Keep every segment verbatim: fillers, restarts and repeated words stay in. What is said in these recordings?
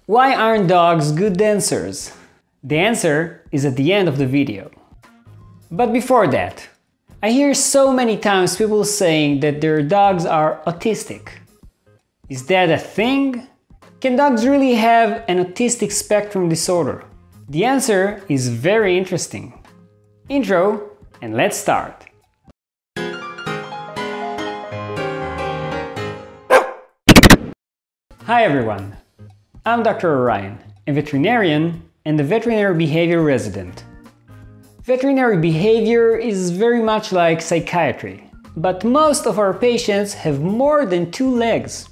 Why aren't dogs good dancers? The answer is at the end of the video. But before that, I hear so many times people saying that their dogs are autistic. Is that a thing? Can dogs really have an autistic spectrum disorder? The answer is very interesting. Intro, and let's start. Hi everyone, I'm Doctor Orion, a veterinarian and a veterinary behavior resident. Veterinary behavior is very much like psychiatry, but most of our patients have more than two legs.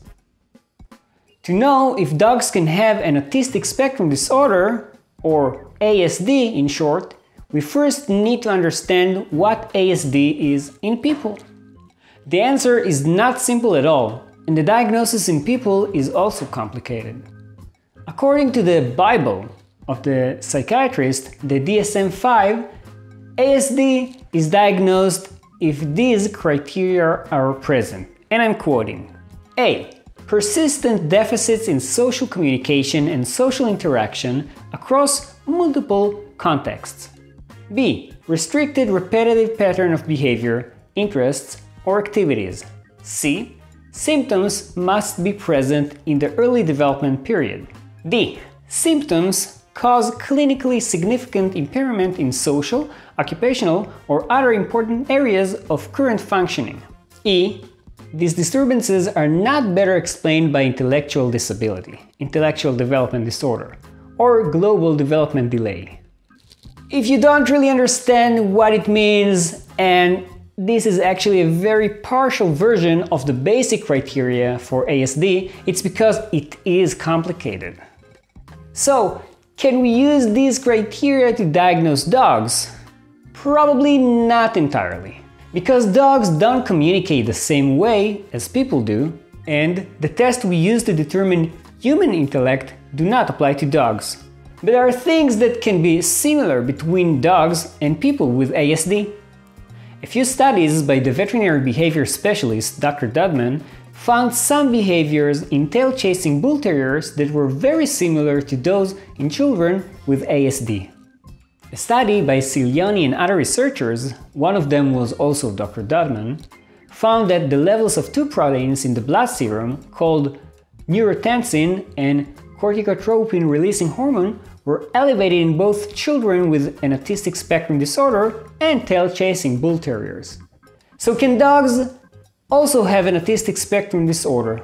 To know if dogs can have an autistic spectrum disorder, or A S D in short, we first need to understand what A S D is in people. The answer is not simple at all, and the diagnosis in people is also complicated. According to the Bible of the psychiatrist, the D S M five, A S D is diagnosed if these criteria are present, and I'm quoting: A. Persistent deficits in social communication and social interaction across multiple contexts. B. Restricted repetitive pattern of behavior, interests, or activities. C. Symptoms must be present in the early development period. D. Symptoms cause clinically significant impairment in social, occupational, or other important areas of current functioning. E. These disturbances are not better explained by intellectual disability, intellectual development disorder, or global development delay. If you don't really understand what it means, and this is actually a very partial version of the basic criteria for A S D, it's because it is complicated. So, can we use these criteria to diagnose dogs? Probably not entirely, because dogs don't communicate the same way as people do, and the tests we use to determine human intellect do not apply to dogs. But there are things that can be similar between dogs and people with A S D. A few studies by the veterinary behavior specialist Doctor Dodman found some behaviors in tail-chasing Bull Terriers that were very similar to those in children with A S D. A study by Tsilioni and other researchers, one of them was also Doctor Dodman, found that the levels of two proteins in the blood serum, called neurotensin and corticotropin-releasing hormone, were elevated in both children with an autistic spectrum disorder and tail-chasing Bull Terriers. So can dogs also have an autistic spectrum disorder?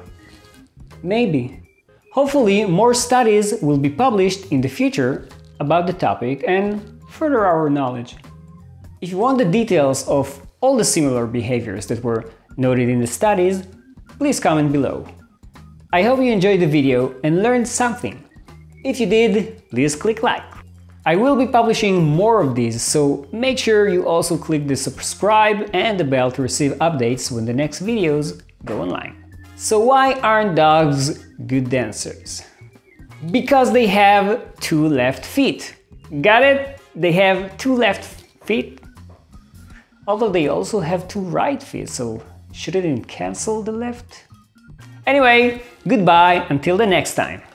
Maybe. Hopefully more studies will be published in the future about the topic and further our knowledge. If you want the details of all the similar behaviors that were noted in the studies, please comment below. I hope you enjoyed the video and learned something. If you did, please click like. I will be publishing more of these, so make sure you also click the subscribe and the bell to receive updates when the next videos go online. So why aren't dogs good dancers? Because they have two left feet. Got it? They have two left feet? Although they also have two right feet, so shouldn't it cancel the left? Anyway, goodbye until the next time.